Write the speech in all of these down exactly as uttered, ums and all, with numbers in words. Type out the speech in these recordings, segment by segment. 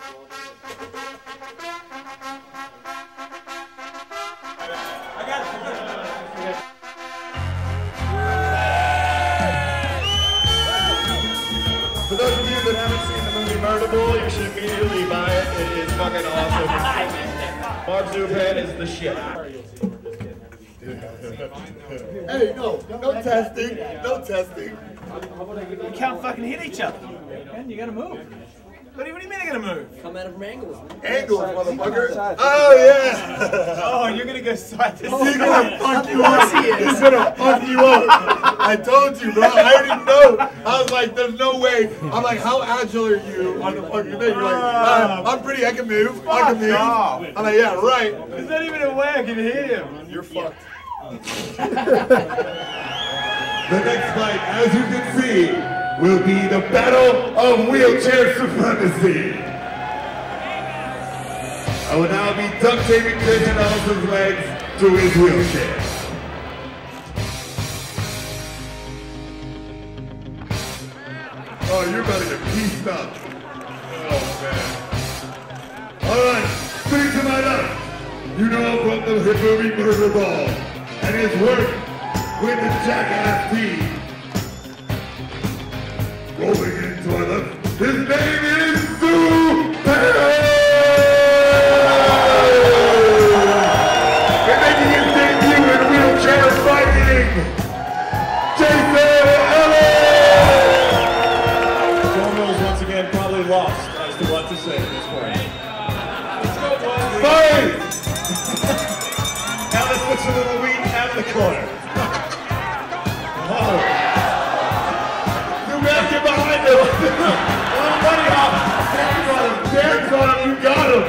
For those of you that haven't seen the movie Murderable, you should immediately buy it. It is fucking awesome. Mark Zupan is the shit. Hey, no, no testing, no testing. You can't fucking hit each other. Man, you gotta move. What do you, what do you mean I gotta move? Come at it from angles, man. Angles, motherfucker. Oh, yeah. Oh, you're gonna go side to He's gonna fuck you up. He's gonna fuck you up. I told you, bro. I didn't know. I was like, there's no way. I'm like, how agile are you on the fucking thing? You're like, uh, I'm pretty, I can move. I can move. I'm like, yeah, right. There's not even a way I can hit him. You're fucked. The next fight, as you can see, will be the Battle of Wheelchair Supremacy. I will now be duct taping Jason Ellis' legs to his wheelchair. Oh, you're about to get pieced up. Oh, man. All right, sitting to my left, you know from the hit movie Murder Ball and his work with the Jackass team. Rolling into our left, his name is Zupan! And making his debut in wheelchair fighting, Jason Ellis! Domino's once again probably lost as to what to say at this point. Fight! Ellis puts a little weed out of the corner. Oh. Get behind him! Oh, buddy, oh. Dance on him! Dance on him! You got him!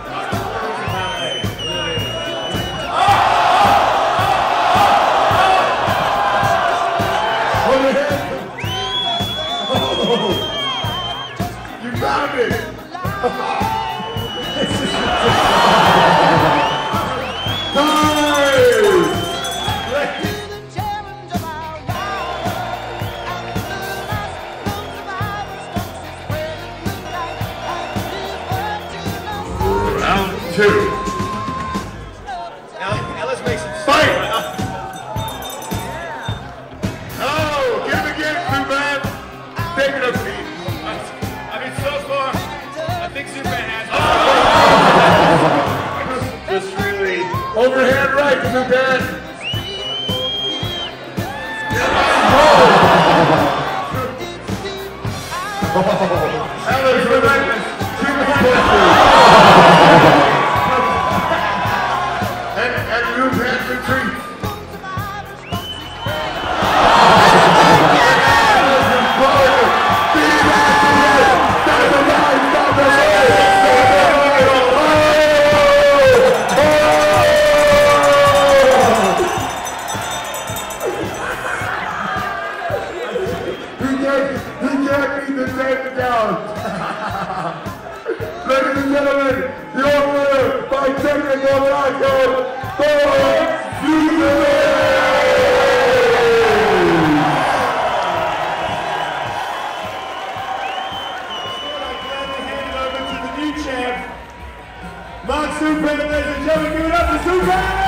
Overhead! Oh! You found it! This is two. Ellis makes him fight! Oh, get him again, Zupan! Take it up, Pete. I mean, so far, I think Zupan has. Oh! Just really overhand right, Zupan. Oh! Ellis, relentless. And, and Zupan retreats. Ladies and gentlemen, your winner by technical knockout, Zupan! Mark Zupan, ladies and gentlemen, give it up to Zupan!